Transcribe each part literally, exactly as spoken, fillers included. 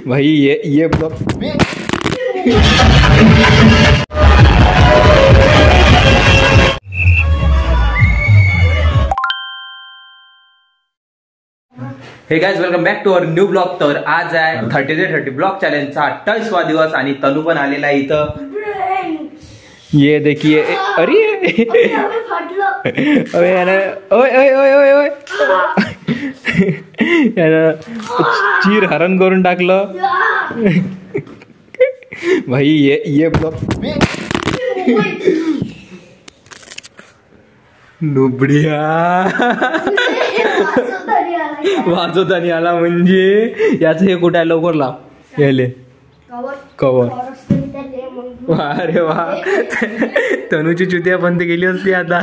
भाई ये ये blog hey guys, welcome back to our new blog. तर आज आहे थर्टी डे थर्टी ब्लॉग चॅलेंजचा अठ्ठावीसवा दिवस आणि तनू पण आलेला आहे इथं. ये देखिए, अरे अरे ओय ओय ओय ओय ओय यानं चीर हरण करून टाकलं. भाई ये ये ब्लॉग नुबड्या वाजवतानी आला म्हणजे याच हे कुठे आहे, लवकर लाव याले कवर. अरे वा, तनूची चुतिया बंद केली असती आता.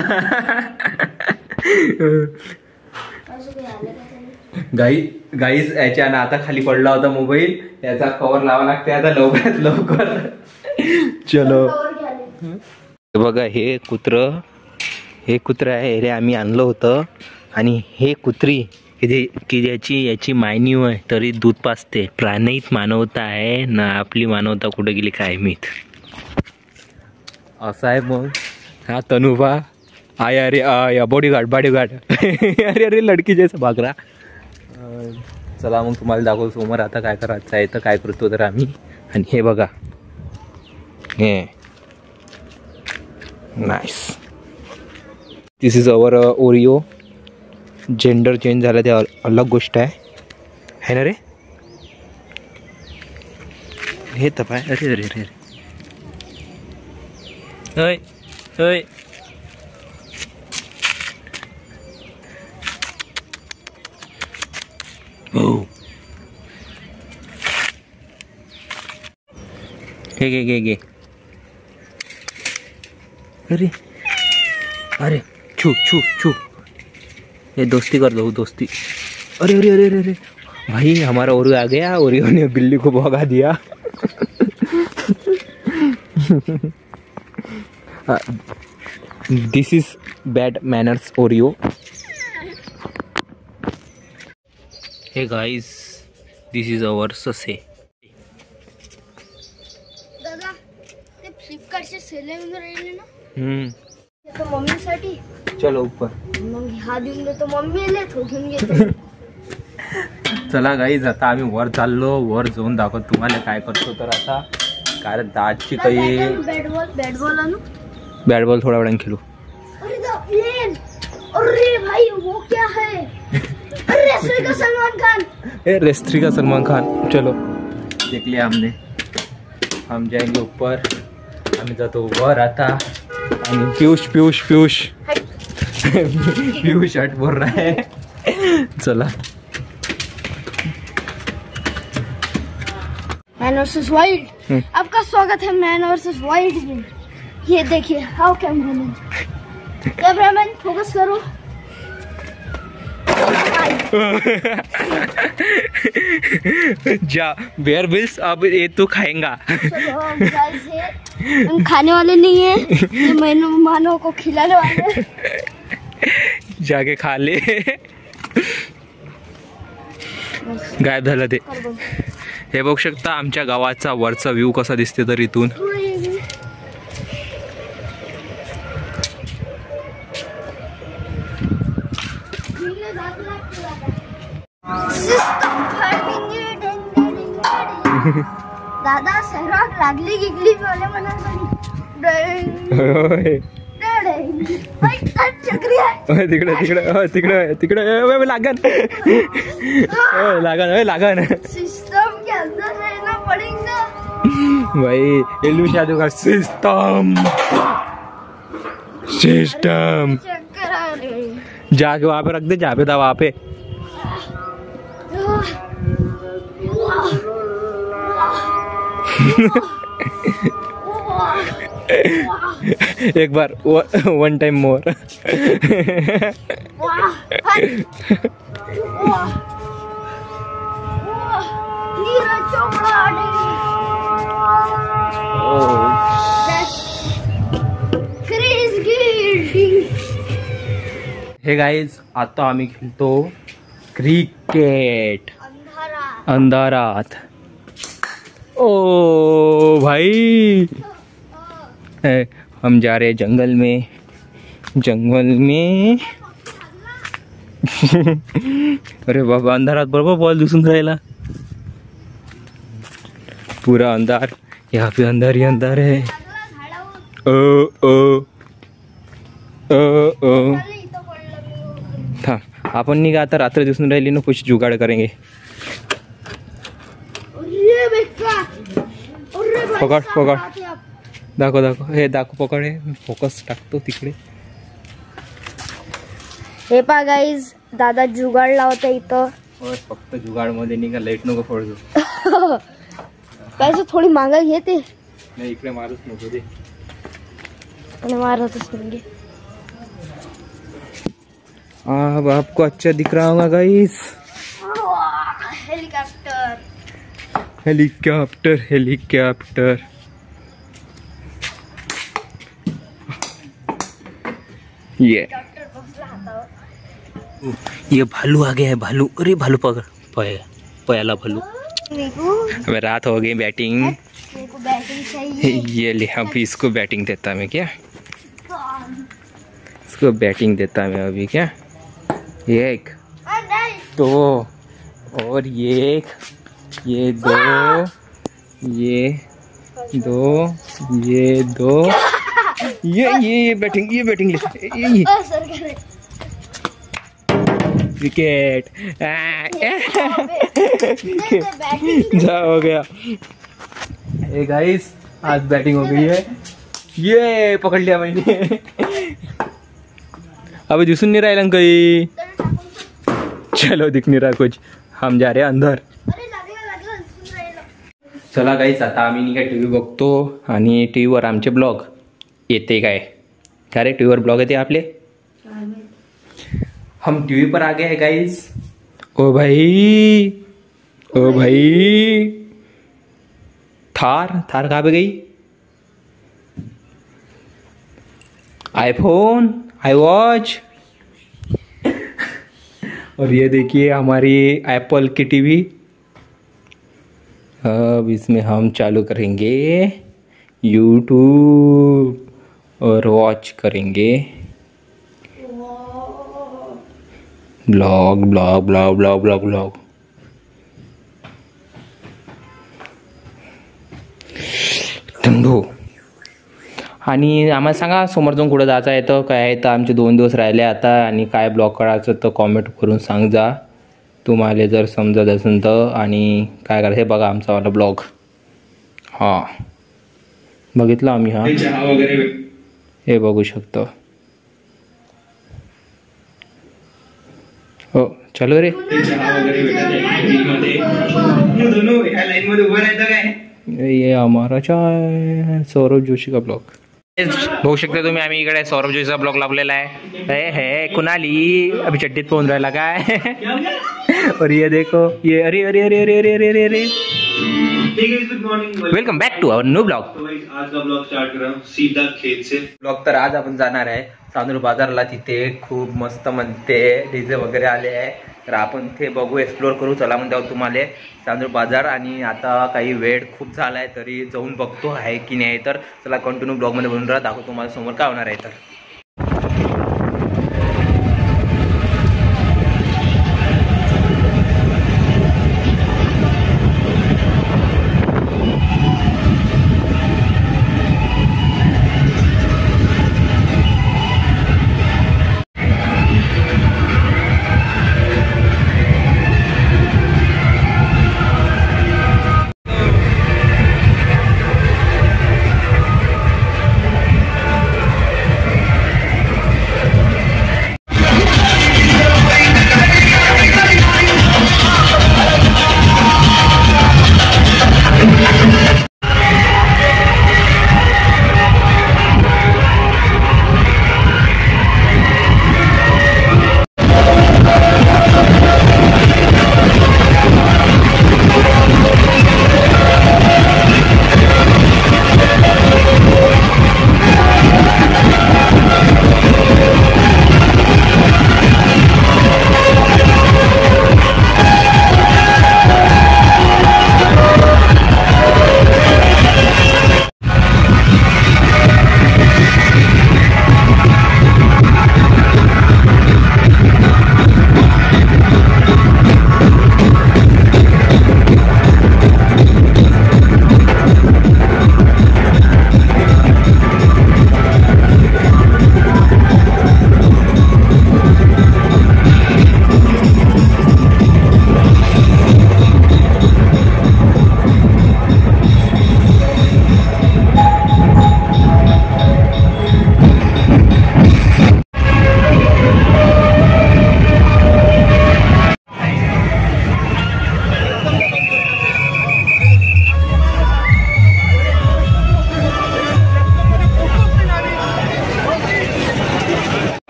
गाई गाईज याच्या ना आता खाली पडला होता मोबाईल, याचा कवर लावा लागते आता लवकरात लवकर. चलो बघा, हे कुत्र हे कुत्र आहे रे, आम्ही आणलं होतं. आणि हे कुत्री की की ज्याची याची मायनीव आहे तरी दूध पाजते. प्राणित मानवता आहे ना, आपली मानवता कुठे गेली काय माहीत. असं आहे मग हा तनुबा आय. अरे या बॉडीगार्ड बॉडीगार्ड अरे अरे लडकी जैसा भागरा. चला मग तुम्हाला दाखवतो समोर आता काय करायचं आहे तर काय करतो तर आम्ही. आणि हे बघा, हे nice, this is our Oreo. Gender change झालं ते अलग गोष्ट आहे है ना रे. हे तपाय, अरे अरे अरे अरे अय हो, हे गे गे गे अरे अरे छू छू छू, ये दोस्ती कर दो दोस्ती. अरे अरे अरे अरे भाई, हमारा ओरियो आ गया. ओरियो ने बिल्ली को भगा दिया. This is bad manners Oreo. Hey guys, this is our ससे. दादा, ते फ्लिपकार्टचे सेल येऊन राहिले ना. हम्म, तो मम्मीसाठी. चलो ऊपर. मग हा देऊन देतो मम्मीला, तो घेऊन घेतो. चला गाईज, आता आम्ही वर चाललो. वर जाऊन दाखवत तुम्हाला काय करतो तर आता. कारण दाटची काही बॅट बॉल बॅट बॉल आणू. बॅट बॉल थोड्या वेळाने खेळू. अरे द प्लेन, अरे भाई वो क्या है. अरे रेसलर का सलमान खान. ए रेस्त्री का सलमान खान. चलो देख लिया हमने. हम जाएंगे ऊपर. आम्ही जातो वर आता. आणि पीयूष पीयूष पीयूष पीयूष हट बोल रहा है. चला. मैन वर्सेस वाइल्ड, आपका स्वागत है मैन वर्सेस वाइल्ड में. ये देखिए हाउ कैमरामैन कैमरामैन फोकस करो. जा बेयर बिल्स, अब ये तो खाएगा. हम खाने वाले नहीं है, ये मेहमानों को खिलाने वाले. जाके खा ले. गायब झालं ते. हे बघू शकता आमच्या गावाचा वरचा व्ह्यू कसा दिसते तर इथून. दादा सहराग लागली गिगली बोले म्हणा. तिकडे तिकडे तिकडे तिकडे लागन लागन लागन. सिस्टम के अंदर रहना पड़ेगा भाई. एलू शादू का सिस्टम सिस्टम. जाके वहाँ पे रख दे, जहाँ पे था वहाँ पे. एक बार one time more. Neeraj Chopra. Hey guys, आता आम्ही खेळतो क्रिकेट अंधारात. ओ भाई है, हम जा रहे हैं जंगल में, जंगल में अरे बाबा अंधारात बरोबर बॉल दिसून राहिला, पूरा अंधार, यहाँ पे अंधार ही अंधार है। ओ ओ ओ ओ थांब, आपण निघा आता, रात्र दिसून राहिली ना, कुछ जुगाड करेंगे। पकड पकड, दाखव दाखव, हे दाखव, पकड, हे फोकस टाकतो तिकडे। हे पा गाईज, दादा जुगाड लावता इथं। फक्त जुगाड मध्ये निघा, लाईट नको फोडतो। पैसे थोडी मागा घेते, नाही इकडे मारूच नको दे, आणि मारतच नाही। अब आपको अच्छा दिख रहा होगा गाइस, हेलीकॉप्टर हेलीकॉप्टर हेलीकॉप्टर। ये ये भालू आ गया है, भालू, अरे भालू पकड़, पया पयाला भालू। अब रात हो गई, बैटिंग, बैटिंग चाहिए। ये ले, अभी इसको बैटिंग देता मैं, क्या इसको बैटिंग देता मैं अभी, क्या एक दो और ये एक, ये दो, ये दो, ये दो, ये ये ये बैटिंग, ये बैटिंग ले, ये, ये। विकेट जा हो गया। ए गाइस, आज बैटिंग हो गई है, ये पकड़ लिया मैंने। अभी दिसून नहीं राहिला कहीं, चलो दिख नहीं रहा कुछ, हम जा रहे हैं अंदर। चला गाइस, आता आम्ही नाही काय टीव्ही बघतो, आणि टीव्हीवर आमचे ब्लॉग येते काय, काय रे टीव्हीवर ब्लॉग येते आपले। हम टीवी पर आ गए हैं गाइस। ओ भाई, ओ भाई, थार थार कहाँ पे गई, आईफोन, आई वॉच, और ये देखिए हमारी एप्पल की टीवी। अब इसमें हम चालू करेंगे यूट्यूब और वॉच करेंगे blog blog blog blog blog blog. थंडो, आणि आम्हाला सांगा समोर जाऊन कुठं जायचं आहे, तर काय आहे, तर आमचे दोन दिवस राहिले आता, आणि काय ब्लॉग करायचं तर कॉमेंट करून सांग जा तुम्हाला जर समजत असेल तर, आणि काय करायचं हे बघा आमचा वाला ब्लॉग। हां बघितलं आम्ही, हा चहा वगैरे हे बघू शकतो। हो चालू रे, ये हमारा चाय, सौरभ जोशी का ब्लॉग बघू शकता तुम्ही, आम्ही इकडे सौरभ जोशीचा ब्लॉग लावलेला आहे। हे हे कुणाली अभी चड्डीत पोहून राहिला काय, और ये देखो ये, अरे अरे अरे अरे अरे अरे अरे अरे good morning, welcome back to our new blog. आज का ब्लॉग स्टार्ट कर रहा हूं सीधा खेत से। ब्लॉग तर आज आपण जाणार आहे चांदूर बाजारला, तिथे खूप मस्त म्हणते डीजे वगैरे आले आहे, तर आपण ते बघू, एक्सप्लोर करू, चला म्हणते तुम्हाला चांदूर बाजार। आणि आता काही वेळ खूप झाला आहे तरी जाऊन बघतो आहे की नाही, तर चला कंटिन्यू ब्लॉगमध्ये बनून राहा, दाखवतो तुम्हाला समोर काय होणार आहे। तर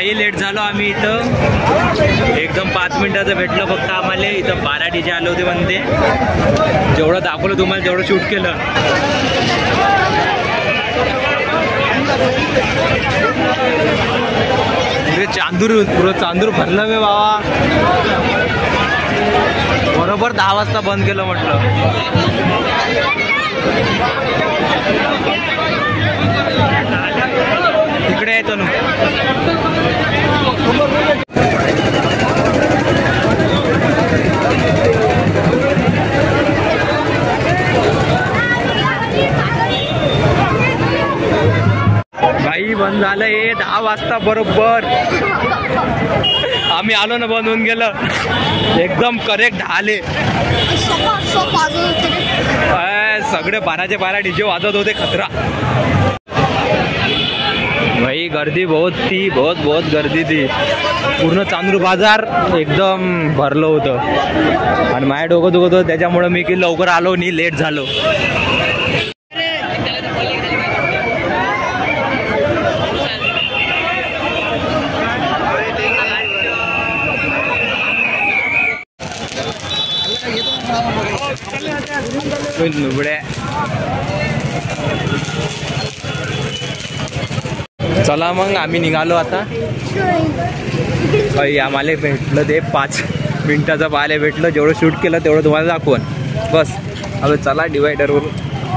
लई लेट झालो आम्ही इथं, एकदम पाच मिनिटाचं भेटलं फक्त आम्हाला. इथं बारा डीजे आले होते म्हणते. जेवढं दाखवलं तुम्हाला तेवढं शूट केलं. चांदूर पुरं चांदूर भरलं मी बाबा. बरोबर दहा वाजता बंद केलं म्हटलं. इकडे येतो ना. बाई बंद झालं हे दहा वाजता बरोबर. आम्ही आलो ना बंद होऊन गेलं. एकदम करेक्ट आले. सगळे बाराचे बारा डीजे वाजत होते खतरा. भाई गर्दी बहुत थी, बहुत बहुत गर्दी थी. पूर्ण चांदूर बाजार एकदम भरलं होतं. आणि माझ्या डोकं दुखत होतं त्याच्यामुळे मी की लवकर आलो नाही, लेट झालो. चला मग आम्ही निघालो आता. आम्हाला भेटलं ते पाच मिनिटाचं पाहायला भेटलं. जेवढं शूट केलं तेवढं तुम्हाला दाखवून बस. अब चला डिवायडरवरून.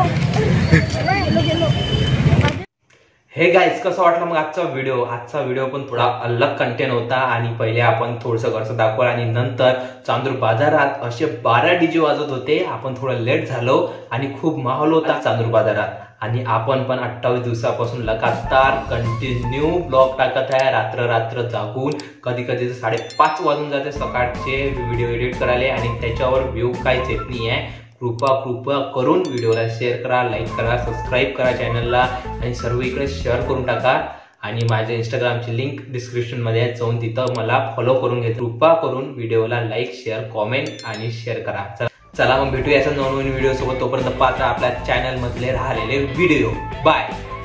हे गाईज कसं वाटलं मग आजचा व्हिडिओ. आजचा व्हिडिओ पण थोडा अलग कंटेंट होता. आणि पहिले आपण थोडंसं घरचं दाखवलं आणि नंतर चांदूर बाजारात असे बारा डीजे वाजत होते. आपण थोडं लेट झालो आणि खूप माहोल होता चांदूर बाजारात. आणि आपण पण अठ्ठावीस दिवसापासून लगातार कंटिन्यू ब्लॉग टाकत आहे, रात्र रात्र जागून. कधी कधी तर साडेपाच वाजून जाते सकाळचे व्हिडिओ एडिट करायला. आणि त्याच्यावर व्ह्यू काहीच येत नाही आहे. कृपा कृपा करून व्हिडिओला शेअर करा, लाईक करा, सबस्क्राईब करा चॅनलला. आणि सर्व इकडे शेअर करून टाका. आणि माझ्या इंस्टाग्रामची लिंक डिस्क्रिप्शनमध्ये आहे, जाऊन तिथं मला फॉलो करून घे. कृपा करून व्हिडिओला लाईक, शेअर, कॉमेंट आणि शेअर करा. चला मग भेटूया असं नवनवीन व्हिडिओ सोबत. तोपर्यंत पाहता आपल्या चॅनल मधले राहिलेले व्हिडिओ. बाय.